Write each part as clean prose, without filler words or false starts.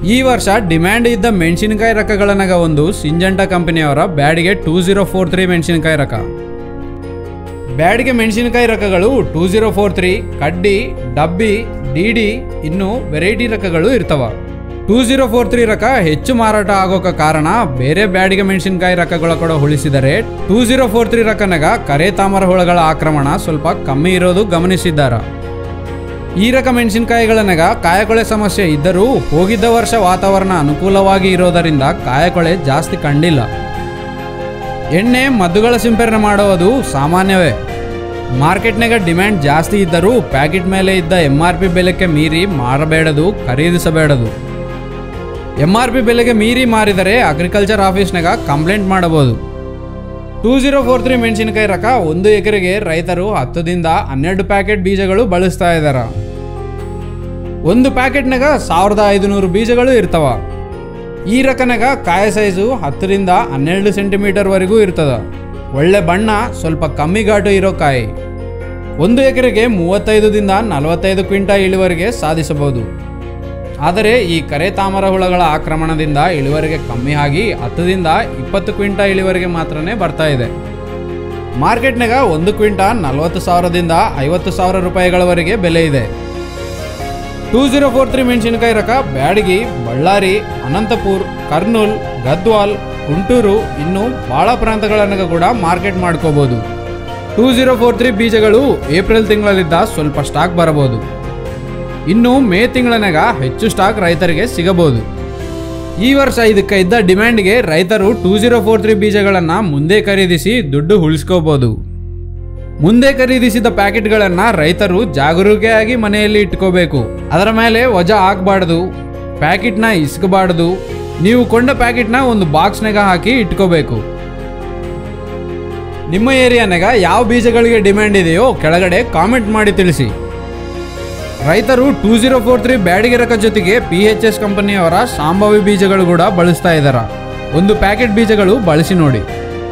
ಈ ವರ್ಷ ಡಿಮ್ಯಾಂಡ್ ಇದ್ದ ಮೆಣಸಿನಕಾಯಿ ರಕಗಳನ್ನಾಗ ಒಂದು ಸಿಂಜೆಂಟಾ ಕಂಪನಿಯವರ ಬ್ಯಾಡಿಗೆ 2043 ಮೆಣಸಿನಕಾಯಿ ರಕ. ಬ್ಯಾಡಿಗೆ ಮೆಣಸಿನಕಾಯಿ ರಕಗಳು 2043, ಕಡ್ಡಿ, ಡಬ್ಬಿ, ಡಿಡಿ ಇನ್ನು ವೆರೈಟಿ ರಕಗಳು ಇರ್ತವ. 2043 ರಕ ಹೆಚ್ಚು ಮಾರಾಟ ಆಗೋಕ ಕಾರಣ ಬೇರೆ ಬ್ಯಾಡಿಗೆ ಮೆಣಸಿನಕಾಯಿ ರಕಗಳ ಕೂಡ ಹೋಲಿಸಿದರೆ 2043 ರಕನಾಗ ಕರೆ ತಾಮರ ಹುಳಗಳ ಆಕ್ರಮಣ ಸ್ವಲ್ಪ ಕಮ್ಮಿ ಇರೋದು ಗಮನಿಸಿದ್ದಾರ. ಈ ರಕ ಮೆಣಸಿನಕಾಯಿಗಳನ್ನಾಗ ಕಾಯಕೊಳೆ ಸಮಸ್ಯೆ ಇದ್ದರೂ ಹೋಗಿದ್ದ ವರ್ಷ ವಾತಾವರಣ ಅನುಕೂಲವಾಗಿ ಇರೋದರಿಂದ ಕಾಯಕೊಳೆ ಜಾಸ್ತಿ ಕಂಡಿಲ್ಲ. ಎಣ್ಣೆ ಮದ್ದುಗಳ ಸಿಂಪರಣೆ ಮಾಡುವುದು ಸಾಮಾನ್ಯವೇ. ಮಾರ್ಕೆಟ್ನಾಗ ಡಿಮ್ಯಾಂಡ್ ಜಾಸ್ತಿ ಇದ್ದರೂ ಪ್ಯಾಕೆಟ್ ಮೇಲೆ ಇದ್ದ MRP ಬೆಲೆಗೆ ಮೀರಿ ಮಾರಬೇಡದು, ಖರೀದಿಸಬೇಡದು. MRP ಬೆಲೆಗೆ ಮೀರಿ ಮಾರಿದರೆ ಅಗ್ರಿಕಲ್ಚರ್ ಆಫೀಸ್ನಾಗ ಕಂಪ್ಲೇಂಟ್ ಮಾಡಬಹುದು. 2043 ಮೆಣಸಿನಕಾಯಿ ರಕ 1 ಎಕರೆಗೆ ರೈತರು 10 ದಿಂದ 12 ಪ್ಯಾಕೆಟ್ ಬೀಜಗಳು ಬಳಸ್ತಾ ಇದ್ದಾರೆ. ಒಂದು ಪ್ಯಾಕೆಟ್ನಾಗ 1500 ಬೀಜಗಳು ಇರ್ತವ. ಈ ರಕನಾಗ ಕಾಯ ಸೈಜು 10 ರಿಂದ 12 ಸೆಂಟಿಮೀಟರ್ ವರೆಗೂ ಇರ್ತದ. ಒಳ್ಳೆ ಬಣ್ಣ, ಸ್ವಲ್ಪ ಕಮ್ಮಿ ಘಾಟು ಇರೋ ಕಾಯಿ. 1 ಎಕರೆಗೆ 35 ದಿಂದ 45 ಕ್ವಿಂಟಲ್ ಇಳುವರಿಗೆ ಸಾಧಿಸಬಹುದು. ಆದರೆ ಈ ಕರೆ ತಾಮರ ಹುಳಗಳ ಆಕ್ರಮಣದಿಂದ ಇಳುವರಿಗೆ ಕಮ್ಮಿ ಆಗಿ 10 ದಿಂದ 20 ಕ್ವಿಂಟಲ್ ಇಳುವರಿಗೆ ಮಾತ್ರನೇ ಬರ್ತಾ ಇದೆ. ಮಾರ್ಕೆಟ್ನಾಗ 1 ಕ್ವಿಂಟಲ್ 40,000 ದಿಂದ 50,000 ರೂಪಾಯಿಗಳವರೆಗೆ ಬೆಲೆ ಇದೆ. 2043 ಮೆಣಸಿನಕಾಯಿ ರಕ ಬ್ಯಾಡಗಿ, ಬಳ್ಳಾರಿ, ಅನಂತಪುರ್, ಕರ್ನೂಲ್, ಗದ್ವಾಲ್, ಗುಂಟೂರು ಇನ್ನು ಭಾಳ ಪ್ರಾಂತಗಳನ್ನಾಗ ಕೂಡ ಮಾರ್ಕೆಟ್ ಮಾಡ್ಕೋಬಹುದು. 2043 ಬೀಜಗಳು ಏಪ್ರಿಲ್ ತಿಂಗಳಲ್ಲಿದ್ದ ಸ್ವಲ್ಪ ಸ್ಟಾಕ್ ಬರಬಹುದು. ಇನ್ನು ಮೇ ತಿಂಗಳನಾಗ ಹೆಚ್ಚು ಸ್ಟಾಕ್ ರೈತರಿಗೆ ಸಿಗಬಹುದು. ಈ ವರ್ಷ ಇದಕ್ಕೆ ಇದ್ದ ಡಿಮ್ಯಾಂಡ್ಗೆ ರೈತರು 2043 ಬೀಜಗಳನ್ನು ಮುಂದೆ ಖರೀದಿಸಿ ದುಡ್ಡು ಉಳಿಸ್ಕೋಬಹುದು. ಮುಂದೆ ಖರೀದಿಸಿದ ಪ್ಯಾಕೆಟ್ಗಳನ್ನು ರೈತರು ಜಾಗರೂಕತೆಯಾಗಿ ಮನೆಯಲ್ಲಿ ಇಟ್ಕೋಬೇಕು. ಅದರ ಮೇಲೆ ವಜಾ ಹಾಕಬಾರ್ದು, ಪ್ಯಾಕೆಟ್ನ ಇಸ್ಕಬಾರ್ದು. ನೀವು ಕೊಂಡ ಪ್ಯಾಕೆಟ್ನ ಒಂದು ಬಾಕ್ಸ್ನಾಗ ಹಾಕಿ ಇಟ್ಕೋಬೇಕು. ನಿಮ್ಮ ಏರಿಯಾನಾಗ ಯಾವ ಬೀಜಗಳಿಗೆ ಡಿಮ್ಯಾಂಡ್ ಇದೆಯೋ ಕೆಳಗಡೆ ಕಾಮೆಂಟ್ ಮಾಡಿ ತಿಳಿಸಿ. ರೈತರು 2043 ಬ್ಯಾಡಿಗೆ ರಕ ಜೊತೆಗೆ PHS ಕಂಪನಿಯವರ ಸಂಭಾವ್ಯ ಬೀಜಗಳು ಕೂಡ ಬಳಸ್ತಾ ಇದ್ದಾರೆ. ಒಂದು ಪ್ಯಾಕೆಟ್ ಬೀಜಗಳು ಬಳಸಿ ನೋಡಿ.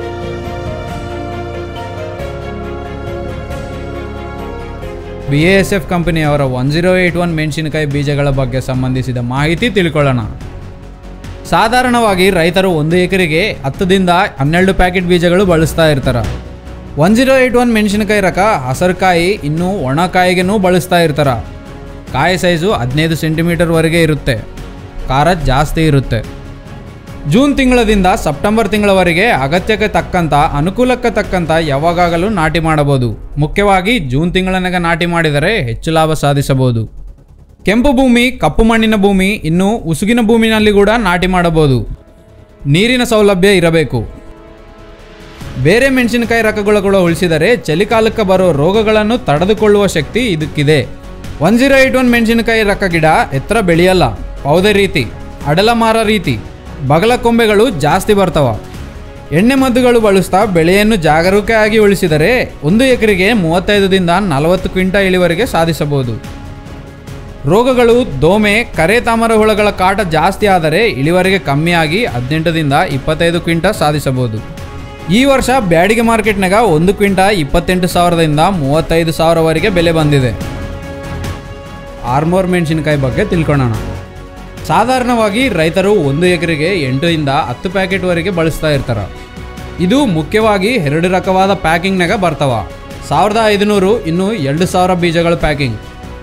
BASF ಕಂಪನಿಯವರ 1081 ಮೆಣಸಿನಕಾಯಿ ಬೀಜಗಳ ಬಗ್ಗೆ ಸಂಬಂಧಿಸಿದ ಮಾಹಿತಿ ತಿಳ್ಕೊಳ್ಳೋಣ. ಸಾಧಾರಣವಾಗಿ ರೈತರು 1 ಎಕರೆಗೆ 10 ದಿಂದ 12 ಪ್ಯಾಕೆಟ್ ಬೀಜಗಳು ಬಳಸ್ತಾ ಇರ್ತಾರೆ. 1081 ಮೆಣಸಿನಕಾಯಿ ರಕ ಹಸರುಕಾಯಿ ಇನ್ನು ಒಣಕಾಯಿಗೆನೂ ಬಳಸ್ತಾ ಇರ್ತಾರೆ. ಕಾಯಿ ಸೈಜು 15 ಸೆಂಟಿಮೀಟರ್ ವರೆಗೆ ಇರುತ್ತೆ. ಖಾರ ಜಾಸ್ತಿ ಇರುತ್ತೆ. ಜೂನ್ ತಿಂಗಳದಿಂದ ಸೆಪ್ಟೆಂಬರ್ ತಿಂಗಳವರೆಗೆ ಅಗತ್ಯಕ್ಕೆ ತಕ್ಕಂಥ, ಅನುಕೂಲಕ್ಕೆ ತಕ್ಕಂಥ ಯಾವಾಗಲೂ ನಾಟಿ ಮಾಡಬಹುದು. ಮುಖ್ಯವಾಗಿ ಜೂನ್ ತಿಂಗಳನಾಗ ನಾಟಿ ಮಾಡಿದರೆ ಹೆಚ್ಚು ಲಾಭ ಸಾಧಿಸಬಹುದು. ಕೆಂಪು ಭೂಮಿ, ಕಪ್ಪು ಮಣ್ಣಿನ ಭೂಮಿ ಇನ್ನು ಉಸುಗಿನ ಭೂಮಿನಲ್ಲಿ ಕೂಡ ನಾಟಿ ಮಾಡಬಹುದು. ನೀರಿನ ಸೌಲಭ್ಯ ಇರಬೇಕು. ಬೇರೆ ಮೆಣಸಿನಕಾಯಿ ರಕಗಳು ಕೂಡ ಉಳಿಸಿದರೆ ಚಳಿಗಾಲಕ್ಕೆ ಬರೋ ರೋಗಗಳನ್ನು ತಡೆದುಕೊಳ್ಳುವ ಶಕ್ತಿ ಇದಕ್ಕಿದೆ. 1081 ಮೆಣಸಿನಕಾಯಿ ರಕ ಗಿಡ ಎತ್ತರ ಬೆಳೆಯಲ್ಲ. ಪೌದೆ ರೀತಿ, ಅಡಲಮಾರ ರೀತಿ, ಬಗಲ ಕೊಂಬೆಗಳು ಜಾಸ್ತಿ ಬರ್ತವ. ಎಣ್ಣೆ ಮದ್ದುಗಳು ಬಳಸ್ತಾ ಬೆಳೆಯನ್ನು ಜಾಗರೂಕತೆಯಾಗಿ ಉಳಿಸಿದರೆ 1 ಎಕರೆಗೆ 35 ದಿಂದ 40 ಕ್ವಿಂಟಲ್ ಇಳುವರಿಗೆ ಸಾಧಿಸಬಹುದು. ರೋಗಗಳು, ದೋಮೆ, ಕರೆ ತಾಮರ ಹುಳಗಳ ಕಾಟ ಜಾಸ್ತಿ ಆದರೆ ಇಳುವರಿಗೆ ಕಮ್ಮಿಯಾಗಿ 18 ದಿಂದ 25 ಕ್ವಿಂಟಲ್ ಸಾಧಿಸಬಹುದು. ಈ ವರ್ಷ ಬ್ಯಾಡಿಗೆ ಮಾರ್ಕೆಟ್ನಾಗ 1 ಕ್ವಿಂಟಲ್ 28,000 ದಿಂದ 35,000 ವರೆಗೆ ಬೆಲೆ ಬಂದಿದೆ. ಆರ್ಮೋರ್ ಮೆಣಸಿನಕಾಯಿ ಬಗ್ಗೆ ತಿಳ್ಕೊಳ್ಳೋಣ. ಸಾಧಾರಣವಾಗಿ ರೈತರು 1 ಎಕರೆಗೆ 8 ರಿಂದ 10 ಪ್ಯಾಕೆಟ್ ವರೆಗೆ ಬಳಸ್ತಾ ಇರ್ತಾರೆ. ಇದು ಮುಖ್ಯವಾಗಿ 2 ರಕವಾದ ಪ್ಯಾಕಿಂಗ್ನಾಗ ಬರ್ತವ. 1500 ಇನ್ನು 2000 ಬೀಜಗಳ ಪ್ಯಾಕಿಂಗ್.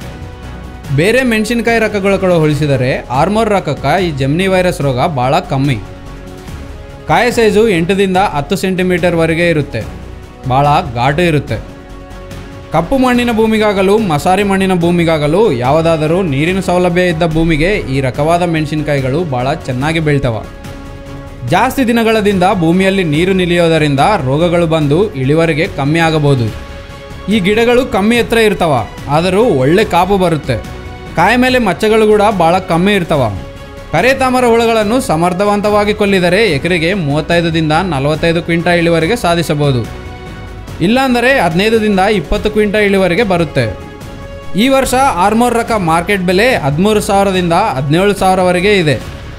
ಬೇರೆ ಮೆಣಸಿನಕಾಯಿ ರಕಗಳ ಕಡೆ ಹೋಲಿಸಿದರೆ ಆರ್ಮೋರ್ ರಕಕ್ಕೆ ಈ ಜೆಮಿನಿ ವೈರಸ್ ರೋಗ ಭಾಳ ಕಮ್ಮಿ. ಕಾಯಿ ಸೈಜು 8 ದಿಂದ 10 ಸೆಂಟಿಮೀಟರ್ ವರೆಗೆ ಇರುತ್ತೆ. ಭಾಳ ಘಾಟು ಇರುತ್ತೆ. ಕಪ್ಪು ಮಣ್ಣಿನ ಭೂಮಿಗಾಗಲು ಮಸಾರಿ ಮಣ್ಣಿನ ಭೂಮಿಗಾಗಲು ಯಾವುದಾದರೂ ನೀರಿನ ಸೌಲಭ್ಯ ಇದ್ದ ಭೂಮಿಗೆ ಈ ರಕವಾದ ಮೆಣಸಿನಕಾಯಿಗಳು ಭಾಳ ಚೆನ್ನಾಗಿ ಬೆಳ್ತವ. ಜಾಸ್ತಿ ದಿನಗಳದಿಂದ ಭೂಮಿಯಲ್ಲಿ ನೀರು ನಿಲ್ಲಿಯೋದರಿಂದ ರೋಗಗಳು ಬಂದು ಇಳುವರಿಗೆ ಕಮ್ಮಿ ಆಗಬಹುದು. ಈ ಗಿಡಗಳು ಕಮ್ಮಿ ಎತ್ತರ ಇರ್ತವ, ಆದರೂ ಒಳ್ಳೆ ಕಾಪು ಬರುತ್ತೆ. ಕಾಯಿ ಮೇಲೆ ಮಚ್ಚಗಳು ಕೂಡ ಭಾಳ ಕಮ್ಮಿ ಇರ್ತವ. ಕರೆ ತಾಮರ ಹುಳುಗಳನ್ನು ಸಮರ್ಥವಂತವಾಗಿ ಕೊಲ್ಲಿದರೆ ಎಕರೆಗೆ 35 ದಿಂದ 45 ಕ್ವಿಂಟಲ್ ಇಳುವರಿಗೆ ಸಾಧಿಸಬಹುದು. ಇಲ್ಲಾಂದರೆ 15 ದಿಂದ 20 ಕ್ವಿಂಟಲ್ ಇಳುವರಿಗೆ ಬರುತ್ತೆ. ಈ ವರ್ಷ ಆರ್ಮೋರ್ ರಕ ಮಾರ್ಕೆಟ್ ಬೆಲೆ 13,000 ದಿಂದ 17,000 ವರೆಗೆ ಇದೆ.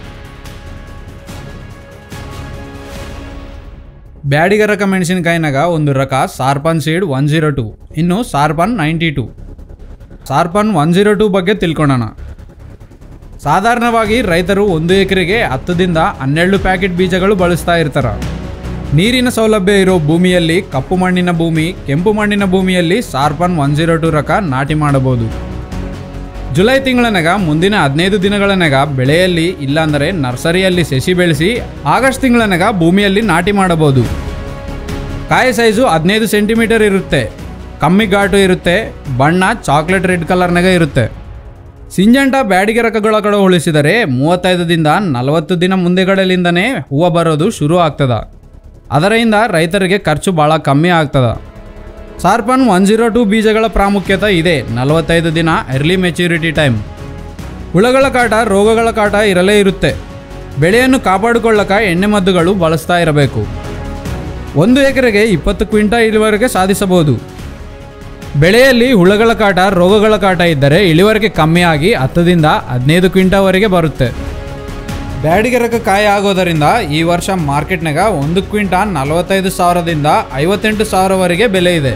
ಬ್ಯಾಡಿಗೆ ರಕ ಮೆಣಸಿನಕಾಯಿನಾಗ ಒಂದು ರಕ ಸಾರ್ಪನ್ ಸೀಡ್ 102, ಇನ್ನು ಸಾರ್ಪನ್ 92. ಸಾರ್ಪನ್ 102 ಬಗ್ಗೆ ತಿಳ್ಕೊಳ್ಳೋಣ. ಸಾಧಾರಣವಾಗಿ ರೈತರು 1 ಎಕರೆಗೆ 10ರಿಂದ 12 ಪ್ಯಾಕೆಟ್ ಬೀಜಗಳು ಬಳಸ್ತಾ ಇರ್ತಾರೆ. ನೀರಿನ ಸೌಲಭ್ಯ ಇರೋ ಭೂಮಿಯಲ್ಲಿ ಕಪ್ಪು ಮಣ್ಣಿನ ಭೂಮಿ, ಕೆಂಪು ಮಣ್ಣಿನ ಭೂಮಿಯಲ್ಲಿ ಸಾರ್ಪನ್ 102 ರಕ ನಾಟಿ ಮಾಡಬಹುದು. ಜುಲೈ ತಿಂಗಳನಾಗ ಮುಂದಿನ 15 ದಿನಗಳನಾಗ ಬೆಳೆಯಲ್ಲಿ ಇಲ್ಲಾಂದರೆ ನರ್ಸರಿಯಲ್ಲಿ ಸಸಿ ಬೆಳೆಸಿ ಆಗಸ್ಟ್ ತಿಂಗಳನಾಗ ಭೂಮಿಯಲ್ಲಿ ನಾಟಿ ಮಾಡಬಹುದು. ಕಾಯಿ ಸೈಜು 15 ಸೆಂಟಿಮೀಟರ್ ಇರುತ್ತೆ. ಕಮ್ಮಿ ಘಾಟು ಇರುತ್ತೆ. ಬಣ್ಣ ಚಾಕ್ಲೇಟ್ ರೆಡ್ ಕಲರ್ನಾಗ ಇರುತ್ತೆ. ಸಿಂಜಂಟ ಬ್ಯಾಡಿಗೆ ರಕಗಳ ಕಡೆ ಹೋಲಿಸಿದರೆ 35ದಿಂದ 40 ದಿನ ಮುಂದೆಗಡೆಯಿಂದನೇ ಹೂವು ಬರೋದು ಶುರು ಆಗ್ತದೆ. ಅದರಿಂದ ರೈತರಿಗೆ ಖರ್ಚು ಭಾಳ ಕಮ್ಮಿ ಆಗ್ತದೆ. ಸಾರ್ಪನ್ 102 ಬೀಜಗಳ ಪ್ರಾಮುಖ್ಯತೆ ಇದೆ. 45 ದಿನ ಎರ್ಲಿ ಮೆಚ್ಯೂರಿಟಿ ಟೈಮ್. ಹುಳಗಳ ಕಾಟ, ರೋಗಗಳ ಕಾಟ ಇರಲೇ ಇರುತ್ತೆ. ಬೆಳೆಯನ್ನು ಕಾಪಾಡಿಕೊಳ್ಳಕ ಎಣ್ಣೆ ಮದ್ದುಗಳು ಬಳಸ್ತಾ ಇರಬೇಕು. 1 ಎಕರೆಗೆ 20 ಕ್ವಿಂಟಲ್ ಇಳುವರಿಗೆ ಸಾಧಿಸಬಹುದು. ಬೆಳೆಯಲ್ಲಿ ಹುಳಗಳ ಕಾಟ, ರೋಗಗಳ ಕಾಟ ಇದ್ದರೆ ಇಳುವರಿಗೆ ಕಮ್ಮಿಯಾಗಿ 10ರಿಂದ 15 ಕ್ವಿಂಟಲ್ವರೆಗೆ ಬರುತ್ತೆ. ಬ್ಯಾಡಿಗೆ ರಕ ಕಾಯಿ ಆಗೋದರಿಂದ ಈ ವರ್ಷ ಮಾರ್ಕೆಟ್ನಾಗ 1 ಕ್ವಿಂಟಾಲ್ 45,000ದಿಂದ 58,000ವರೆಗೆ ಬೆಲೆ ಇದೆ.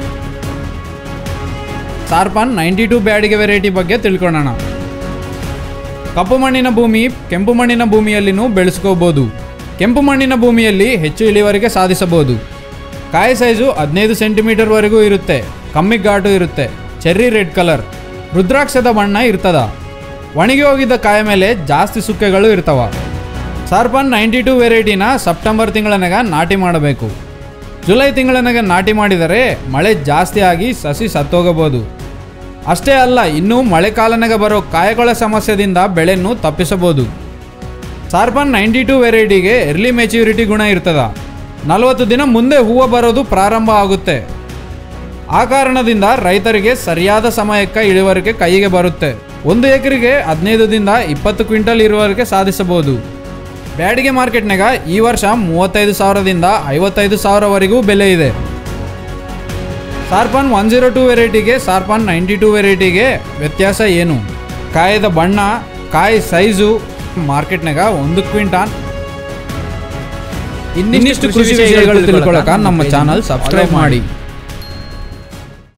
ಸಾರ್ಪನ್ 92 ಬ್ಯಾಡಿಗೆ ವೆರೈಟಿ ಬಗ್ಗೆ ತಿಳ್ಕೊಳ್ಳೋಣ. ಕಪ್ಪು ಮಣ್ಣಿನ ಭೂಮಿ, ಕೆಂಪು ಮಣ್ಣಿನ ಭೂಮಿಯಲ್ಲಿನೂ ಬೆಳೆಸ್ಕೋಬಹುದು. ಕೆಂಪು ಮಣ್ಣಿನ ಭೂಮಿಯಲ್ಲಿ ಹೆಚ್ಚು ಇಳುವರಿಗೆ ಸಾಧಿಸಬಹುದು. ಕಾಯಿ ಸೈಜು 15 ಸೆಂಟಿಮೀಟರ್ವರೆಗೂ ಇರುತ್ತೆ. ಕಮ್ಮಿ ಘಾಟು ಇರುತ್ತೆ. ಚೆರ್ರಿ ರೆಡ್ ಕಲರ್, ರುದ್ರಾಕ್ಷದ ಬಣ್ಣ ಇರ್ತದ. ಒಣಗಿ ಹೋಗಿದ್ದ ಕಾಯಿ ಮೇಲೆ ಜಾಸ್ತಿ ಸುಕ್ಕೆಗಳು ಇರ್ತವ. ಸಾರ್ಪನ್ 92 ವೆರೈಟಿನ ಸೆಪ್ಟೆಂಬರ್ ತಿಂಗಳನಾಗ ನಾಟಿ ಮಾಡಬೇಕು. ಜುಲೈ ತಿಂಗಳನಾಗ ನಾಟಿ ಮಾಡಿದರೆ ಮಳೆ ಜಾಸ್ತಿ ಆಗಿ ಸಸಿ ಸತ್ತೋಗಬಹುದು. ಅಷ್ಟೇ ಅಲ್ಲ, ಇನ್ನೂ ಮಳೆಕಾಲನಾಗ ಬರೋ ಕಾಯಿಗಳ ಸಮಸ್ಯೆಯಿಂದ ಬೆಳೆಯನ್ನು ತಪ್ಪಿಸಬಹುದು. ಸಾರ್ಪನ್ 92 ವೆರೈಟಿಗೆ ಎರ್ಲಿ ಮೆಚ್ಯೂರಿಟಿ ಗುಣ ಇರ್ತದ. 40 ದಿನ ಮುಂದೆ ಹೂವು ಬರೋದು ಪ್ರಾರಂಭ ಆಗುತ್ತೆ. ಆ ಕಾರಣದಿಂದ ರೈತರಿಗೆ ಸರಿಯಾದ ಸಮಯಕ್ಕೆ ಇಳುವರಿಗೆ ಕೈಗೆ ಬರುತ್ತೆ. 1 ಎಕರೆಗೆ 15ದಿಂದ 20 ಕ್ವಿಂಟಲ್ ಇಳುವರಿಗೆ ಸಾಧಿಸಬಹುದು. ಬ್ಯಾಡಿಗೆ ಮಾರ್ಕೆಟ್ನಾಗ ಈ ವರ್ಷ 35,000ದಿಂದ 55,000ವರೆಗೂ ಬೆಲೆ ಇದೆ. ಸಾರ್ಪನ್ 102 ವೆರೈಟಿಗೆ ಸಾರ್ಪನ್ 92 ವೆರೈಟಿಗೆ ವ್ಯತ್ಯಾಸ ಏನು? ಕಾಯದ ಬಣ್ಣ, ಕಾಯಿ ಸೈಜು, ಮಾರ್ಕೆಟ್ನಾಗ 1 ಕ್ವಿಂಟಾಲ್. ಇನ್ನಿಷ್ಟು ಕೃಷಿ ವಿಷಯಗಳು ತಿಳ್ಕೊಳ್ಳೋಕೆ ನಮ್ಮ ಚಾನಲ್ ಸಬ್ಸ್ಕ್ರೈಬ್ ಮಾಡಿ.